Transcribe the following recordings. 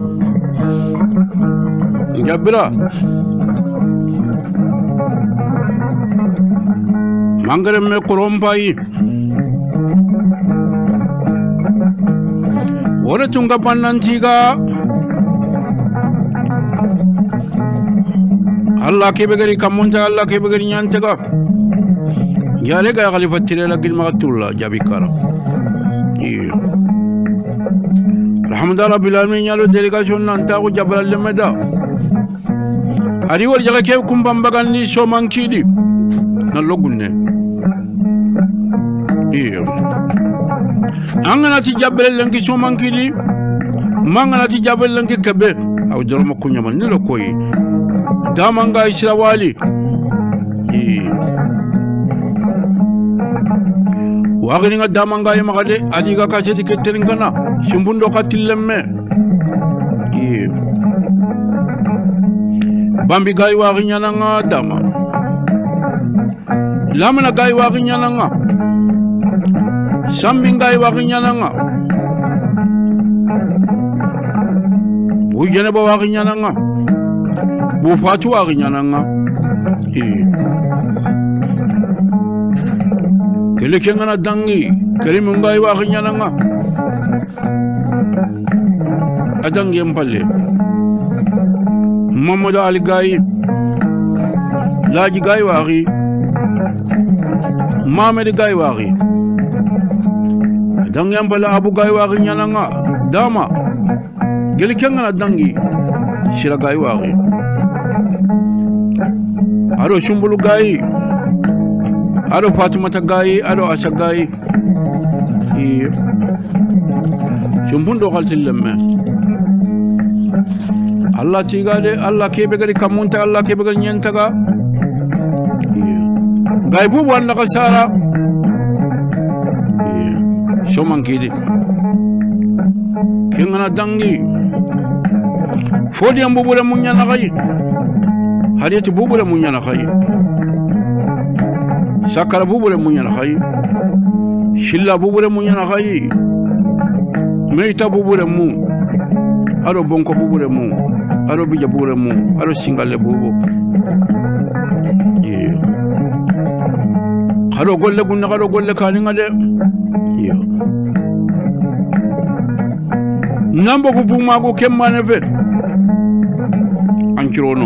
jabira mangare me korompai ore tunga pannantiga Allah ke begari kamunta Allah ke begari nyantega yare ga khalifatire la gilmatullah jabikara alhamdulillah bilamin yalo delegation nanta ko jabal lemeda ari wor jaga ke kumbambagandi so mankidi na logunne angana ti jabal lengi so mankidi mangana ti jabal lengi kebe aw joroma kunyama ni lo koyi damanga israwali wagani nga damanga yamagade adiga ka cheti keteringana shimbundo katilemme bambi gai waginya nga dama lamana gai waginya nga sambi gai waginya nga bujene ba waginya nga bu fatu waginya nga kele kengana dangi kerimu ngai waginya nga adangi empalle Muhammad Ali gai laji gai wagi Muhammad gai wagi adangi empalle abu gai waginya nga dama kele kengana dangi shira gai wagi aro shumbulu gai ado Fatimata gai ado Asha gai shumbundo kaltillemme Allah tigade Allah kebe gari kamunta Allah kebe gari nyentaga gai bubu anda kasara shomankidi kengana dangi fodi ambubule munyana gai hadiyati bubule munyana gai sakara bubure munyana khayi shilla bubure munyana khayi meita bubure mu aro bonko bubure mu aro bija bubure mu aro singale bubu aro golle gunna aro golle kaninga de nambo ko buma go kemmane fe ankirono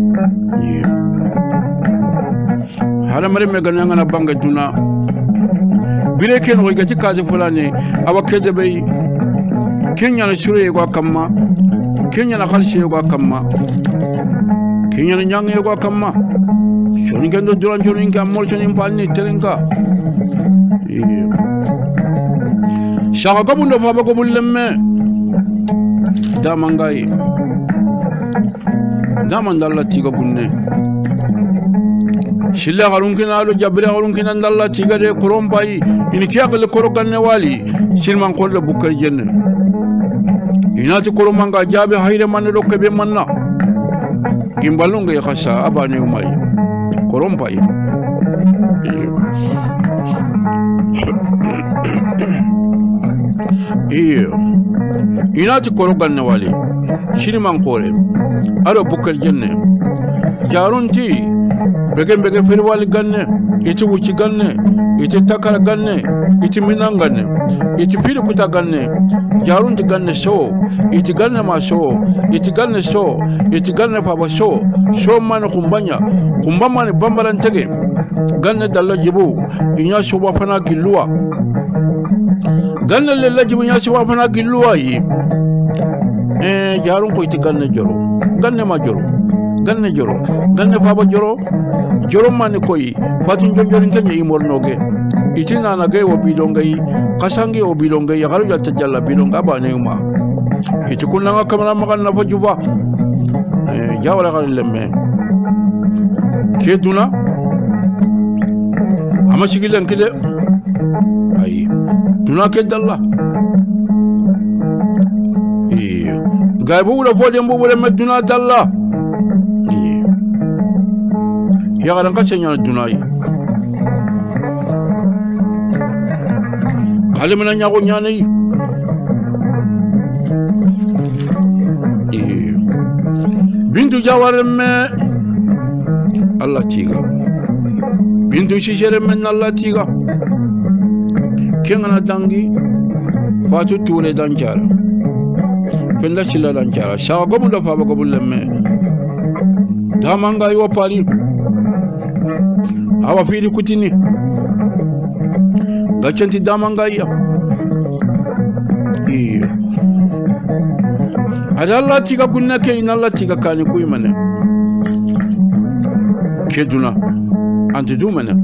hala mare me gananga na banga tuna bire ken ko gati kaje fulani awa keje bay kenya na shure go kamma kenya na khalshe go kamma kenya na nyange go kamma shoni gendo duran joni ngam mol joni palni terenka shaka ko bundo baba ko bullemme damangai damandalla tiga bunne shilla garunkina alu jabira garunkina ndalla tigade korombai ini kiyakle koroganne wali shirman kolle bukkar jenne inati koromanga jabe hayre man do kebe manna gimbalunga yakhasha abane umay korombai inati koroganne wali shirman kore aro bukkar jenne jarunti bege ferwali ganne iti wuci ganne iti takara ganne iti minan ganne iti fili kuta ganne jarunti ganne so iti ganne ma so iti ganne so iti ganne papa so man kumbanya bambaran tege ganne dalla jibu inya so wafana gilluwa ganne lella jibu inya so wafana gilluwa yi jarun ko iti ganne joro ganne ma joro ganne baba joro mani koyi fatin jonjorin kenya imornoge itina na gay wo bidongai kasangi o bidongai ya garu jatta jalla bidonga bane uma iti kunanga kamera magan na fajuba jawara galemme keduna ama sigilen kide ay duna kedalla gaybu la fodem bu le meduna dalla ya garan ka senya dunai kalimana nyago nyane bintu jawaremme Allah tiga bintu shisheremme Allah tiga kengana dangi fatu ture danjara fenda chilla danjara shawa gomu da fa gomu lemme damanga yo pali awa fidi kutini gachanti damanga ya ada Allah tiga kunna ke ina Allah tiga kani kuy mane keduna anti du mane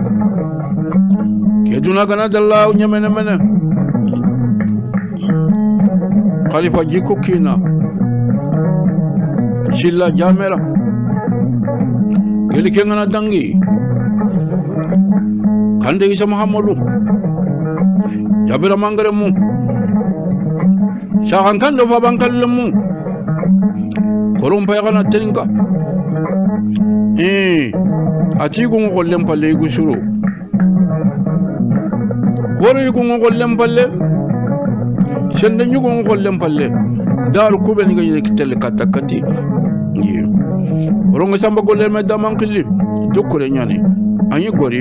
keduna kana dalla nyamene mane khalifa jiko kina shilla jamera geli kengana dangi kande isa muhammadu jabira mangare mu shahan kan do fa bankalle mu korum pay kana teninka ati ko ngollem palle go suro woro ko ngollem palle sende nyugo ngollem palle daru kube ni gaye kitelle katakati korongo samba golle me damankili dokore nyane anyi gori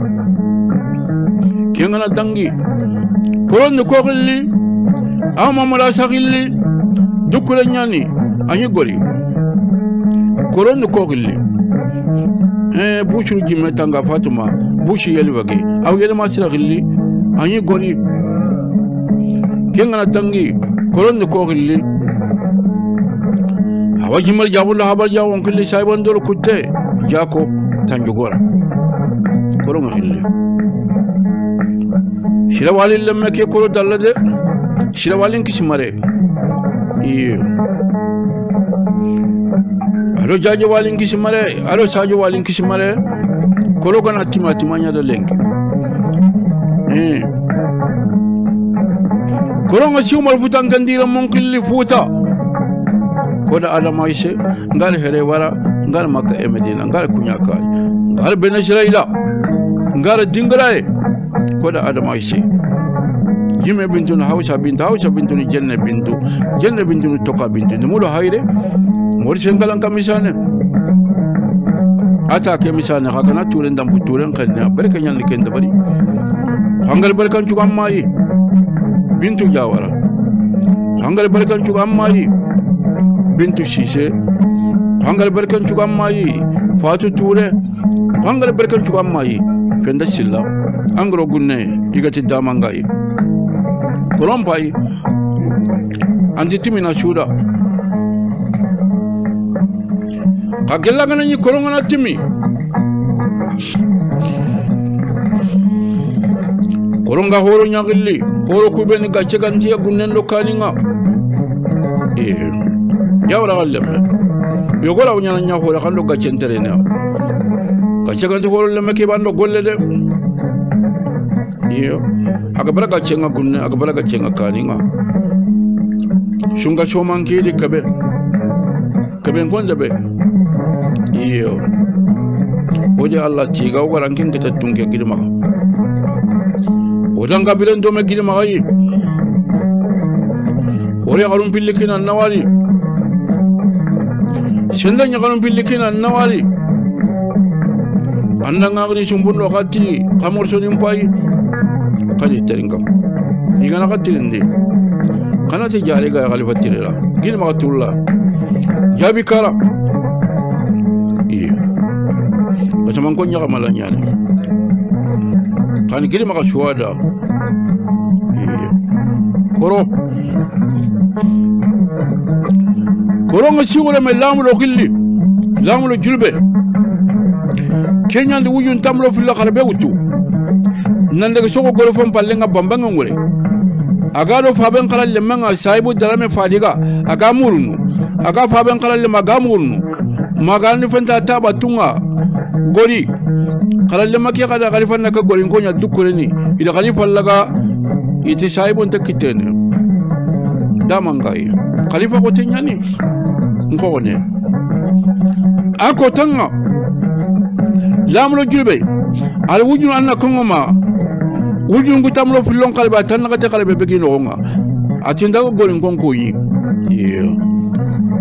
kengana dangi koron ko xilli ama mara saxilli dokore nyani anyi gori koron ko xilli buchuru jimme tanga fatuma buchi yeli wage aw yeli ma sira xilli anyi gori kengana dangi koron ko xilli awa jimal jabulla habar jawon kulli saybon dol kutte jako tanjugora koron xilli shira walin lemme ke koro dallade shira walin kisimare aro jaje walin kisimare aro sajo walin kisimare koro gana timanya da lenki koro ngasi umar futan kandira mon kulli futa koda adama ise ngal here wara ngal makka e medina ngal kunyaka ngal benashiraila ngal dingrae koda adama ise jime bintu na hawsha bintu ni jenne bintu ni toka bintu ni mulo hayre mori sengalan kamisane ata ke misane hakana turen dambu turen khanna barka nyal ni kenda bari hangal barkan cu amai bintu jawara hangal barkan cu amai bintu sise hangal barkan cu amai fatu ture hangal barkan cu amai kenda silla angro gunne igati damangai kolompai anti timina shuda kagella ngana ni kolongana timi koronga horo nyagilli horo kubeni gache gantiya gunnen lokaninga jawra gallemme yogola unyana nya horo kallo gache enterena gache ganti horo lemme ke bando golle de agabara gache nga gunne agabara gache nga kaninga shunga chomanki di kabe ngonde be oje Allah tiga warankin kita tungke gidima odanga bilen do me gidima yi ore garun pillikina nawali shenda nya garun pillikina nawali anda ngagri chumbundo kati kamor sonim pai kali teringa igana katirinde kana te jare ga khalifatirela gidima tulla jabi kala kacaman ko nyaka malanyane kan giri maka shuada koro ngasi wala me lamulo khilli lamulo julbe kenya ndi wujun tamlo fil kharbe wutu nande ko soko golo fam palle nga bambanga ngure agado faben kala le manga saibu darame fadiga aga murunu aga faben kala le magamurunu magani fanta taba tunga gori kala le makya kada khalifa naka gori ngonya dukureni ida khalifa laga ite saibu ntakitene damangai khalifa ko tenyani ngone ako tanga lamlo julbe al wujun anna kongoma wujun gutamlo filon kalba tan naka te kalbe begino nga atinda ko gori ngonko yi